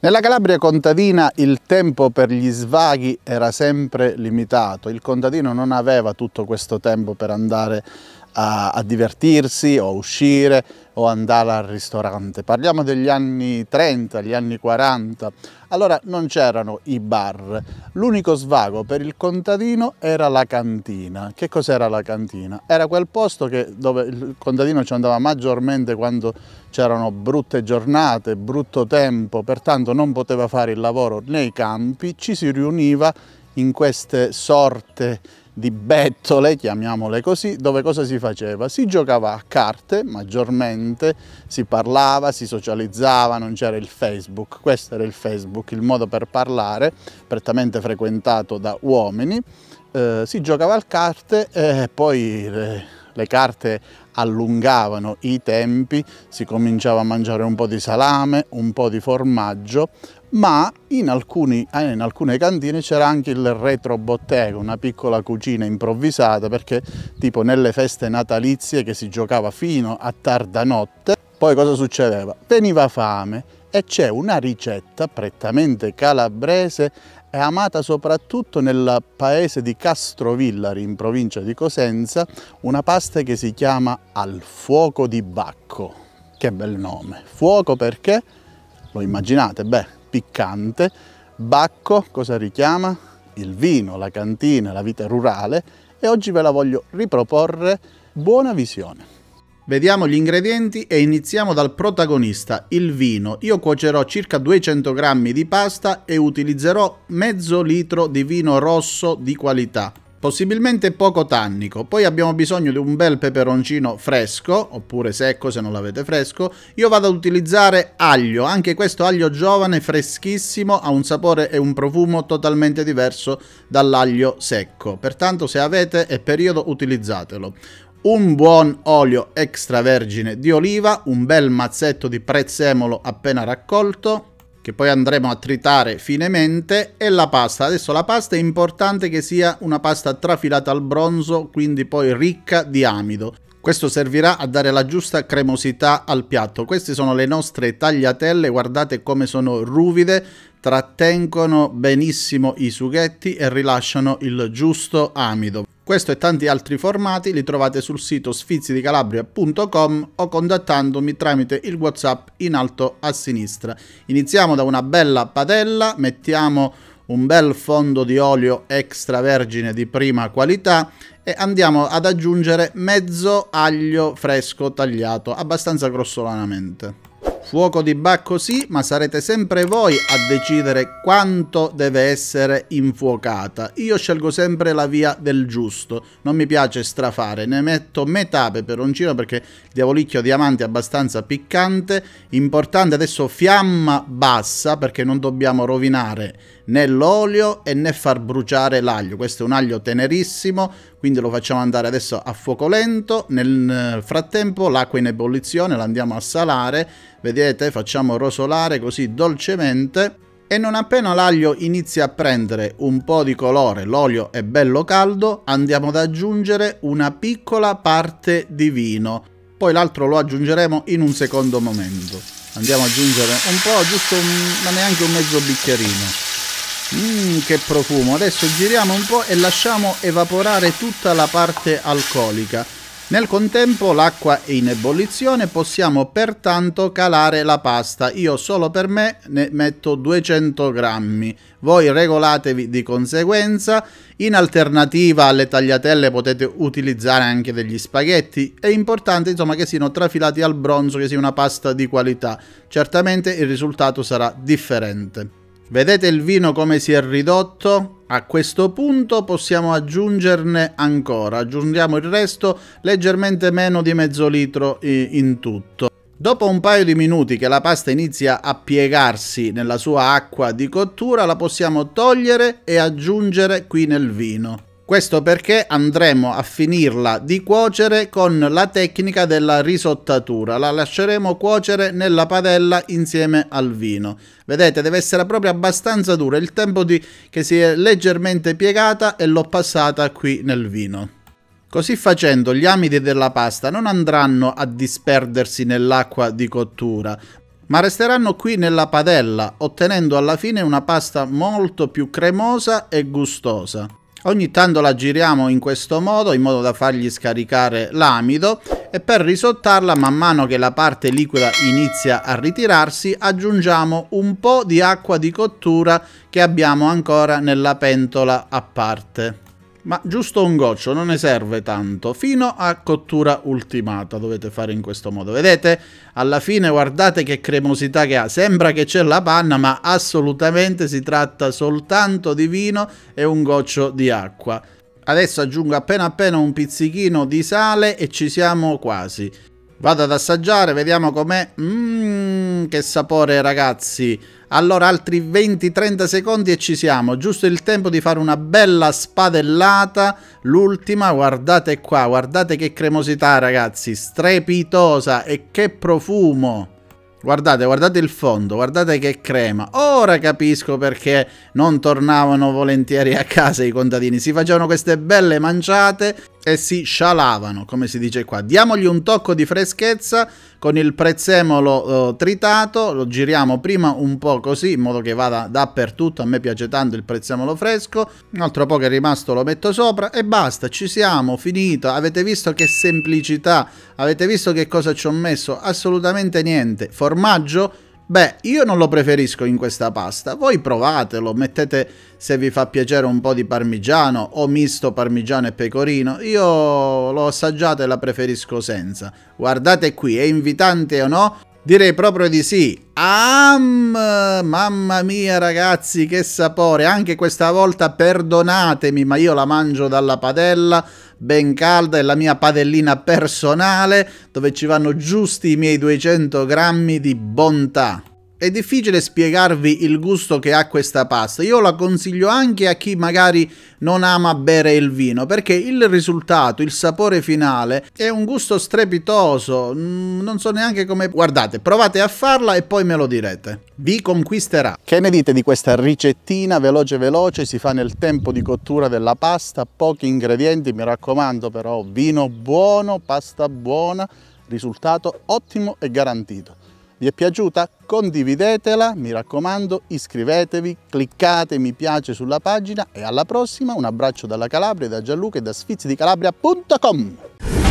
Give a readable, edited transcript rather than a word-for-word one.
Nella Calabria contadina il tempo per gli svaghi era sempre limitato. Il contadino non aveva tutto questo tempo per andare a divertirsi o uscire o andare al ristorante. Parliamo degli anni 30, gli anni 40. Allora non c'erano i bar. L'unico svago per il contadino era la cantina. Che cos'era la cantina? Era quel posto dove il contadino ci andava maggiormente quando c'erano brutte giornate, brutto tempo, pertanto non poteva fare il lavoro nei campi, ci si riuniva in queste sorte di bettole, chiamiamole così, dove cosa si faceva? Si giocava a carte maggiormente, si parlava, si socializzava, non c'era il Facebook, questo era il Facebook, il modo per parlare, prettamente frequentato da uomini, si giocava a carte e poi le carte allungavano i tempi, si cominciava a mangiare un po' di salame, un po' di formaggio, ma in alcune cantine c'era anche il retrobottega, una piccola cucina improvvisata, perché tipo nelle feste natalizie che si giocava fino a tarda notte, poi cosa succedeva? Veniva fame e c'è una ricetta prettamente calabrese e amata soprattutto nel paese di Castrovillari, in provincia di Cosenza, una pasta che si chiama al fuoco di Bacco. Che bel nome! Fuoco perché? Lo immaginate? Beh, piccante. Bacco cosa richiama? Il vino, la cantina, la vita rurale, e oggi ve la voglio riproporre. Buona visione! Vediamo gli ingredienti e iniziamo dal protagonista, il vino. Io cuocerò circa 200 grammi di pasta e utilizzerò mezzo litro di vino rosso di qualità, possibilmente poco tannico. Poi abbiamo bisogno di un bel peperoncino fresco, oppure secco se non l'avete fresco. Io vado ad utilizzare aglio, anche questo aglio giovane, freschissimo, ha un sapore e un profumo totalmente diverso dall'aglio secco. Pertanto se avete è periodo utilizzatelo. Un buon olio extravergine di oliva, un bel mazzetto di prezzemolo appena raccolto, che poi andremo a tritare finemente, e la pasta. Adesso la pasta è importante che sia una pasta trafilata al bronzo, quindi poi ricca di amido. Questo servirà a dare la giusta cremosità al piatto. Queste sono le nostre tagliatelle, guardate come sono ruvide, trattengono benissimo i sughetti e rilasciano il giusto amido. Questo e tanti altri formati li trovate sul sito sfizidicalabria.com o contattandomi tramite il WhatsApp in alto a sinistra. Iniziamo da una bella padella, mettiamo un bel fondo di olio extravergine di prima qualità e andiamo ad aggiungere mezzo aglio fresco tagliato abbastanza grossolanamente. Fuoco di Bacco sì, ma sarete sempre voi a decidere quanto deve essere infuocata. Io scelgo sempre la via del giusto, non mi piace strafare, ne metto metà peperoncino perché il diavolicchio diamante è abbastanza piccante. Importante adesso fiamma bassa perché non dobbiamo rovinare né l'olio e né far bruciare l'aglio. Questo è un aglio tenerissimo, quindi lo facciamo andare adesso a fuoco lento. Nel frattempo l'acqua in ebollizione la andiamo a salare, vedete, facciamo rosolare così dolcemente, e non appena l'aglio inizia a prendere un po' di colore, l'olio è bello caldo, andiamo ad aggiungere una piccola parte di vino, poi l'altro lo aggiungeremo in un secondo momento. Andiamo ad aggiungere un po', giusto ma neanche un mezzo bicchierino. Che profumo! Adesso giriamo un po' e lasciamo evaporare tutta la parte alcolica. Nel contempo l'acqua è in ebollizione, possiamo pertanto calare la pasta. Io solo per me ne metto 200 grammi, voi regolatevi di conseguenza. In alternativa alle tagliatelle potete utilizzare anche degli spaghetti. È importante insomma che siano trafilati al bronzo, che sia una pasta di qualità. Certamente il risultato sarà differente. Vedete il vino come si è ridotto? A questo punto possiamo aggiungerne ancora, aggiungiamo il resto, leggermente meno di mezzo litro in tutto. Dopo un paio di minuti che la pasta inizia a piegarsi nella sua acqua di cottura, la possiamo togliere e aggiungere qui nel vino. Questo perché andremo a finirla di cuocere con la tecnica della risottatura. La lasceremo cuocere nella padella insieme al vino. Vedete, deve essere proprio abbastanza dura, il tempo che si è leggermente piegata e l'ho passata qui nel vino. Così facendo gli amidi della pasta non andranno a disperdersi nell'acqua di cottura, ma resteranno qui nella padella, ottenendo alla fine una pasta molto più cremosa e gustosa. Ogni tanto la giriamo in questo modo, in modo da fargli scaricare l'amido, e per risottarla, man mano che la parte liquida inizia a ritirarsi, aggiungiamo un po' di acqua di cottura che abbiamo ancora nella pentola a parte. Ma giusto un goccio, non ne serve tanto, fino a cottura ultimata dovete fare in questo modo. Vedete? Alla fine guardate che cremosità che ha, sembra che c'è la panna, ma assolutamente si tratta soltanto di vino e un goccio di acqua. Adesso aggiungo appena un pizzichino di sale e ci siamo quasi. Vado ad assaggiare, vediamo com'è. Che sapore, ragazzi! Allora altri 20-30 secondi e ci siamo, giusto il tempo di fare una bella spadellata. L'ultima, guardate qua, guardate che cremosità, ragazzi, strepitosa, e che profumo! Guardate, guardate il fondo, guardate che crema. Ora capisco perché non tornavano volentieri a casa i contadini. Si facevano queste belle manciate e si scialavano, come si dice qua. Diamogli un tocco di freschezza con il prezzemolo tritato. Lo giriamo prima un po' così, in modo che vada dappertutto. A me piace tanto il prezzemolo fresco. Un altro po' che è rimasto lo metto sopra e basta, ci siamo, finito. Avete visto che semplicità? Avete visto che cosa ci ho messo? Assolutamente niente. Formaggio? Beh, io non lo preferisco in questa pasta, voi provatelo, mettete, se vi fa piacere, un po' di parmigiano o misto parmigiano e pecorino. Io l'ho assaggiata e la preferisco senza. Guardate qui, è invitante o no? Direi proprio di sì. Mamma mia, ragazzi, che sapore! Anche questa volta perdonatemi, ma io la mangio dalla padella ben calda, è la mia padellina personale dove ci vanno giusti i miei 200 grammi di bontà. È difficile spiegarvi il gusto che ha questa pasta. Io la consiglio anche a chi magari non ama bere il vino, perché il risultato, il sapore finale è un gusto strepitoso. Non so neanche come... Guardate, provate a farla e poi me lo direte. Vi conquisterà. Che ne dite di questa ricettina veloce, si fa nel tempo di cottura della pasta, pochi ingredienti, mi raccomando, però vino buono, pasta buona, risultato ottimo e garantito. Vi è piaciuta? Condividetela, mi raccomando, iscrivetevi, cliccate mi piace sulla pagina e alla prossima. Un abbraccio dalla Calabria, da Gianluca e da sfizzidicalabria.com.